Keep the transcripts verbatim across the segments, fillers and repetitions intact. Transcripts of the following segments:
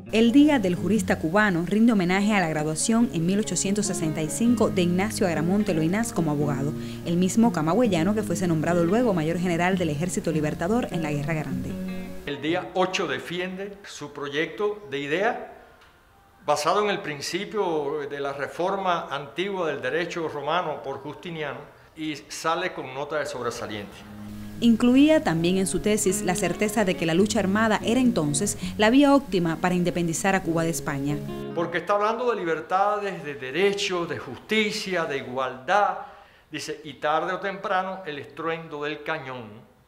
El Día del Jurista Cubano rinde homenaje a la graduación en mil ochocientos sesenta y cinco de Ignacio Agramonte Loynaz como abogado, el mismo camagüeyano que fuese nombrado luego mayor general del Ejército Libertador en la Guerra Grande. El día ocho defiende su proyecto de idea basado en el principio de la reforma antigua del derecho romano por Justiniano y sale con nota de sobresaliente. Incluía también en su tesis la certeza de que la lucha armada era entonces la vía óptima para independizar a Cuba de España. Porque está hablando de libertades, de derechos, de justicia, de igualdad. Dice, y tarde o temprano el estruendo del cañón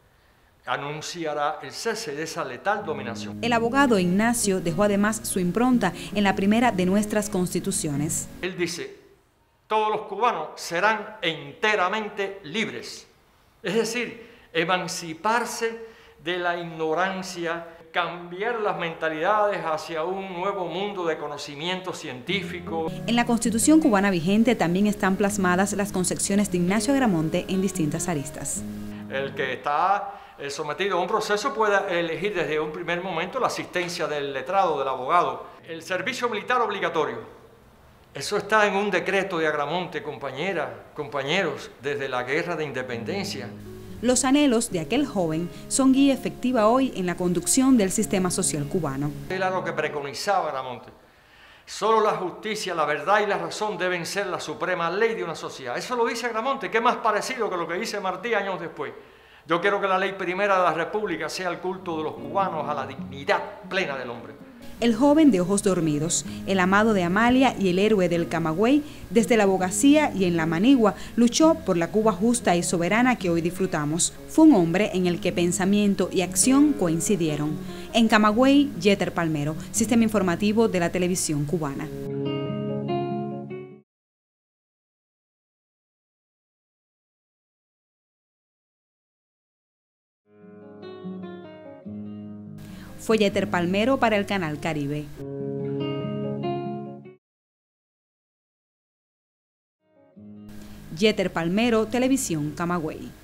anunciará el cese de esa letal dominación. El abogado Ignacio dejó además su impronta en la primera de nuestras constituciones. Él dice, todos los cubanos serán enteramente libres. Es decir, emanciparse de la ignorancia, cambiar las mentalidades hacia un nuevo mundo de conocimiento científico. En la Constitución cubana vigente también están plasmadas las concepciones de Ignacio Agramonte en distintas aristas. El que está sometido a un proceso puede elegir desde un primer momento la asistencia del letrado, del abogado. El servicio militar obligatorio. Eso está en un decreto de Agramonte, compañeras, compañeros, desde la Guerra de Independencia. Los anhelos de aquel joven son guía efectiva hoy en la conducción del sistema social cubano. Era lo que preconizaba Agramonte. Solo la justicia, la verdad y la razón deben ser la suprema ley de una sociedad. Eso lo dice Agramonte, que es más parecido que lo que dice Martí años después. Yo quiero que la ley primera de la República sea el culto de los cubanos a la dignidad plena del hombre. El joven de ojos dormidos, el amado de Amalia y el héroe del Camagüey, desde la abogacía y en la manigua, luchó por la Cuba justa y soberana que hoy disfrutamos. Fue un hombre en el que pensamiento y acción coincidieron. En Camagüey, Yeter Palmero, Sistema Informativo de la Televisión Cubana. Fue Yeter Palmero para el Canal Caribe. Yeter Palmero, Televisión Camagüey.